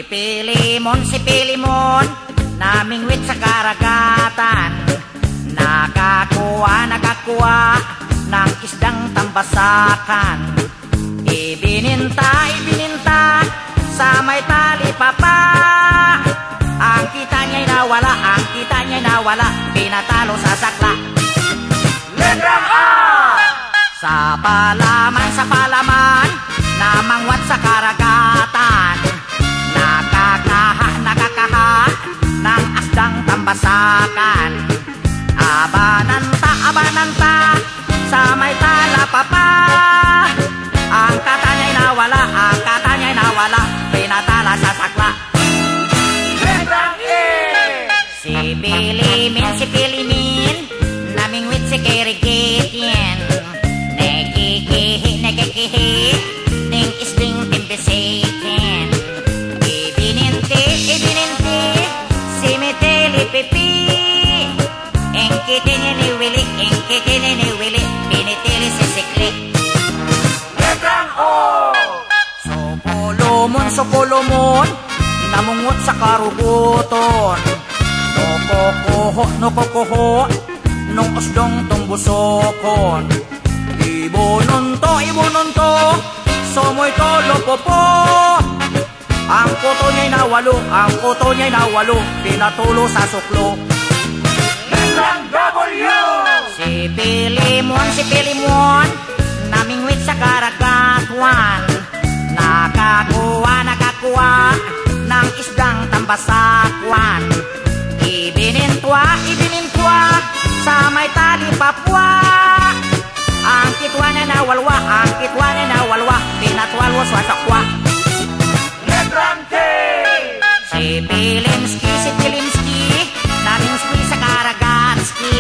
Si Pilimon, namingwit sa karagatan. Nakakuha ng isdang tambasakan. Ibininta sa may tali papa. Ang kita niya'y nawala, pinatalo sa sakla. Letrang A! Sa palaman, namangwat sa karagatan. Nakakaha ng asdang tambasakan. Abananta sa may talapapa. Ang kata niya'y nawala, pinatala sa sakla. Letrang E! Si Pilimin, namingwit si Kirigitien. Nagikihi, ning isding timbisikin. Ibininti, si Miteli Pipi. Engkitin ni Willy, pinitili si Sikli. Letrang O! Sopolomon, namungot sa karuguton. Nokokoho, nung usdong tumbusokon. Ibononto, somoy tolopopo. Ang kuto niya'y nawalo, pinatulo sa suklo. Letrang W! Si Pilimon, namingwit sa karagatan. Nakakuha ng isdang tambasakwan. Ibinintwa sa may tali papwa. Ang kitwa niya nawalwa, pinatwalwa sa sakwa. Letrang T! Si Pilimski, namingski sa karagatski.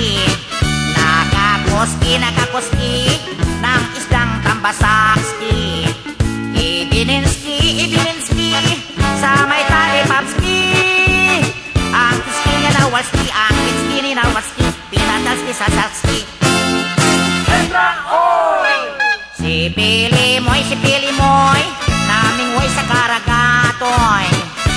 Nakakoski ng isdang tambasakski. Ibininski sa may tali papski. Ang kiski niya nawalski, pinatalski sa sakski. Letrang O! Si Pilimoy, namingwoy sa karagatoy.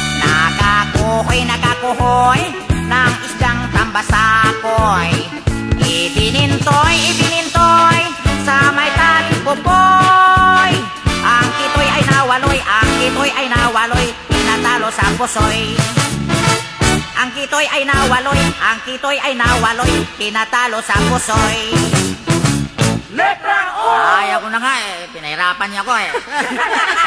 Nakakuhoy ng isdang tambasakoy. Ibinintoy sa may taling popoy. Ang kitoy ay nawaloy, pinatalo sa pusoy. Ang kitoy ay nawaloy, pinatalo sa pusoy. Letrang O! Ayaw ko na nga eh, pinahirapan niya ko eh.